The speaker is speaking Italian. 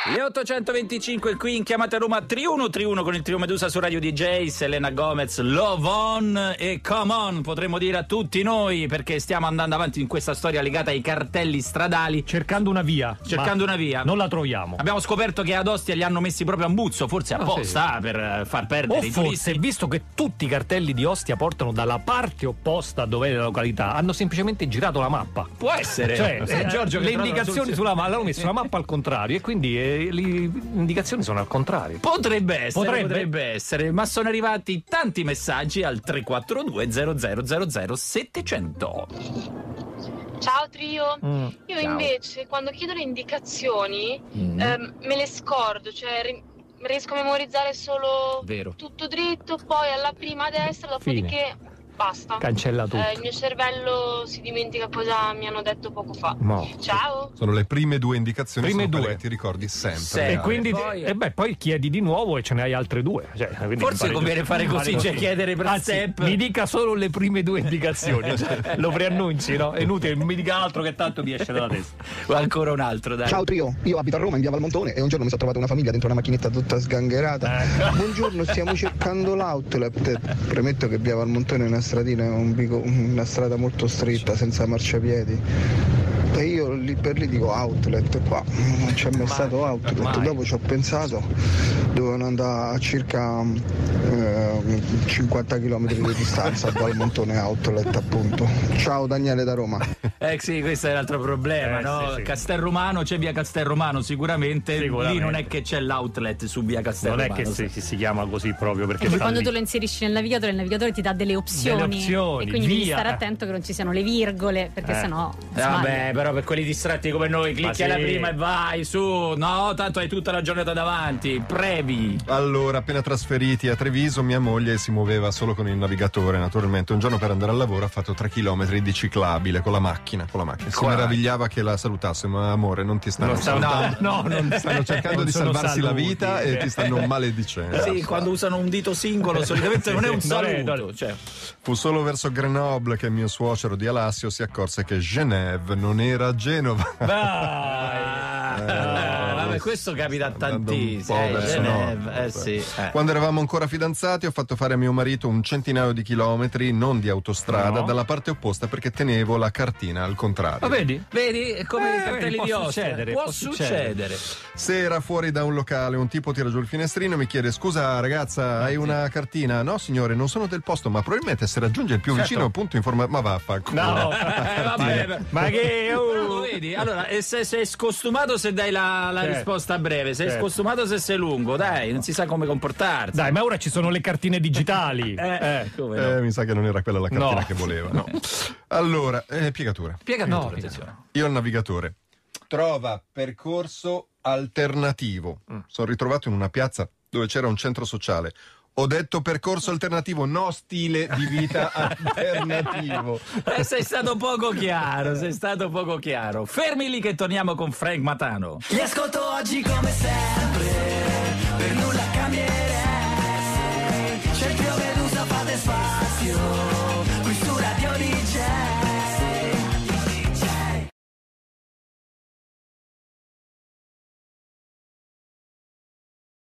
Le 825 qui in chiamata Roma 3131 con il trio Medusa su Radio DJ, Selena Gomez, Love On e Come On, potremmo dire a tutti noi, perché stiamo andando avanti in questa storia legata ai cartelli stradali, cercando una via. Non la troviamo. Abbiamo scoperto che ad Ostia li hanno messi proprio a Muzzo, forse apposta, per far perdere i turisti. Forse, visto che tutti i cartelli di Ostia portano dalla parte opposta dove è la località, hanno semplicemente girato la mappa. Può essere. Cioè, Giorgio, le indicazioni sulla mappa, hanno messo la mappa al contrario e quindi le indicazioni sono al contrario. Potrebbe essere, ma sono arrivati tanti messaggi al 342 0000 700. Ciao trio, io invece quando chiedo le indicazioni me le scordo, cioè riesco a memorizzare solo tutto dritto, poi alla prima a destra, dopodiché basta. Cancella tutto. Il mio cervello si dimentica cosa mi hanno detto poco fa. Ciao. Sono le prime due indicazioni, che ti ricordi sempre. E quindi poi chiedi di nuovo e ce ne hai altre due. Cioè, forse conviene fare così, cioè chiedere per step. Mi dica solo le prime due indicazioni. Lo preannunci, no? È inutile, non mi dica altro che tanto mi esce dalla testa. O ancora un altro, dai. Ciao trio, io abito a Roma in via Valmontone e un giorno mi sono trovato una famiglia dentro una macchinetta tutta sgangherata. Buongiorno, stiamo cercando l'outlet. Premetto che via Valmontone è una stradina, una strada molto stretta, senza marciapiedi. E io lì per lì dico outlet, qua non c'è mai stato outlet. Dopo ci ho pensato, dovevano andare a circa 50 km di distanza da Valmontone outlet, appunto. Ciao Daniele da Roma. Sì, questo è l'altro problema, no? Sì. Castelromano, c'è via Castelromano sicuramente, lì non è che c'è l'outlet su via Castelromano. Non è che si chiama così proprio perché quando tu lo inserisci nel navigatore, il navigatore ti dà delle opzioni e quindi devi stare attento che non ci siano le virgole, perché sennò vabbè, però per quelli distratti come noi clicchi alla prima e vai su, no, tanto hai tutta la giornata davanti, previ. Allora, appena trasferiti a Treviso, mia moglie si muoveva solo con il navigatore, naturalmente. Un giorno per andare al lavoro ha fatto 3 chilometri di ciclabile con la macchina. Si meravigliava che la salutasse, ma amore, non ti stanno salutando. Non stanno cercando di salvarsi la vita e ti stanno maledicendo. Sì, quando usano un dito singolo solitamente non è un saluto. Cioè. Fu solo verso Grenoble che mio suocero di Alassio si accorse che Genève non era Genova. Vabbè, questo capita a tantissimi. Quando eravamo ancora fidanzati ho fatto fare a mio marito un centinaio di chilometri, non di autostrada, dalla parte opposta perché tenevo la cartina al contrario. Ma vedi? È come i cartelli di Ostia. Può succedere. Se era fuori da un locale, un tipo tira giù il finestrino e mi chiede: scusa ragazza, hai una cartina? No signore, non sono del posto, ma probabilmente se raggiunge il più vicino punto ma vaffanculo. Vabbè, ma che vedi? Allora, se sei scostumato se dai la risposta breve, sei scostumato se sei lungo, dai, non si sa come comportarsi. Dai, ma ora ci sono le cartine digitali. Mi sa che non era quella la cartina che voleva. No. Allora, piegatura. Attenzione. Io al navigatore. Trova percorso alternativo. Sono ritrovato in una piazza dove c'era un centro sociale. Ho detto percorso alternativo, no stile di vita alternativo. Sei stato poco chiaro. Fermi lì che torniamo con Frank Matano. Li ascolto oggi come sempre, per nulla cambierei. C'è il trio Medusa, fate spazio.